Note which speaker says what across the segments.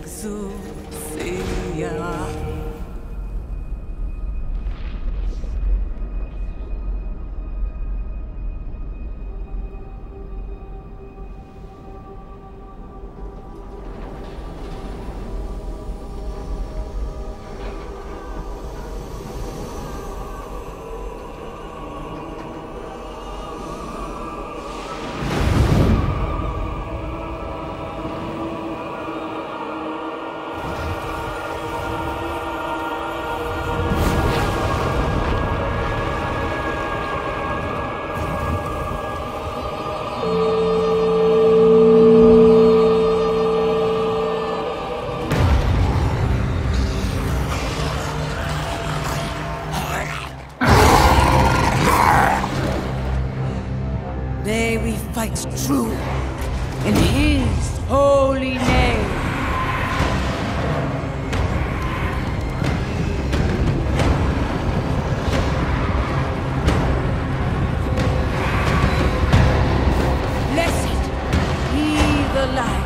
Speaker 1: exousia. May we fight true in His holy name. Blessed be the light.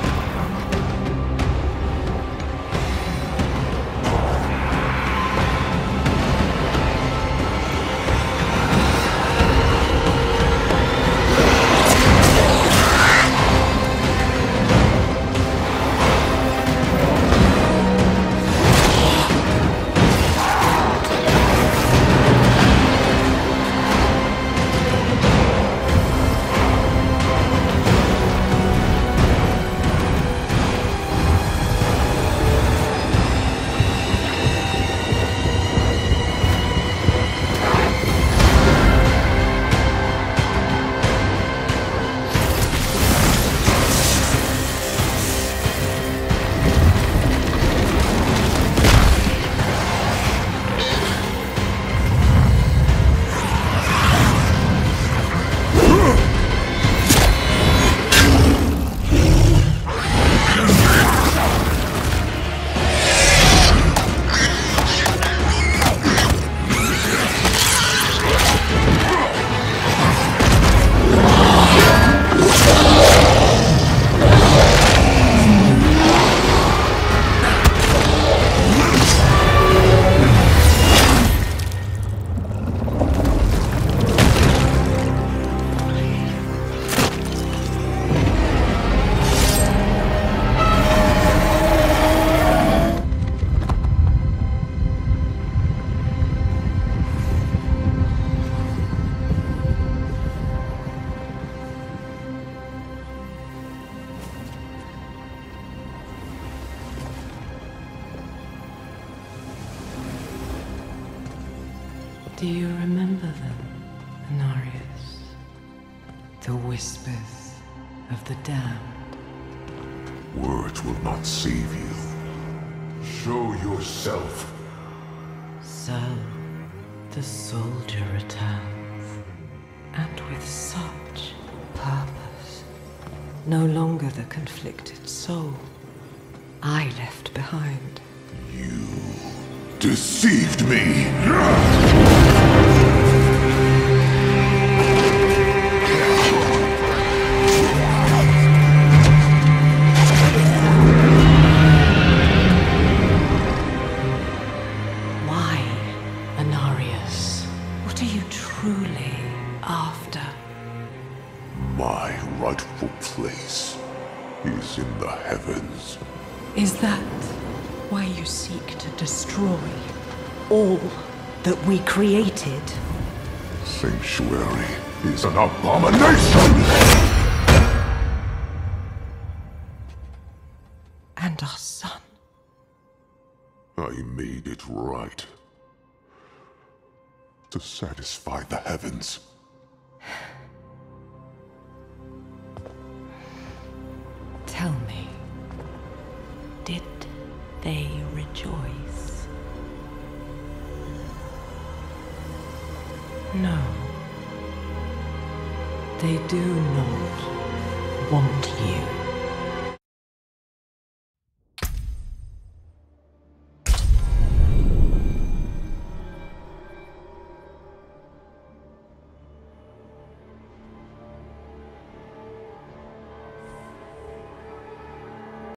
Speaker 2: Do you remember them, Inarius? The whispers of the damned.
Speaker 3: Words will not save you. Show yourself.
Speaker 2: So, the soldier returns, and with such purpose. No longer the conflicted soul I left behind.
Speaker 3: You deceived me!
Speaker 2: Why, Inarius? What are you truly after?
Speaker 3: My rightful place is in the heavens.
Speaker 2: Is that why you seek to destroy all that we created?
Speaker 3: Sanctuary is an abomination!
Speaker 2: And our son.
Speaker 3: I made it right. To satisfy the heavens.
Speaker 2: Tell me, did they rejoice? No. They do not want you.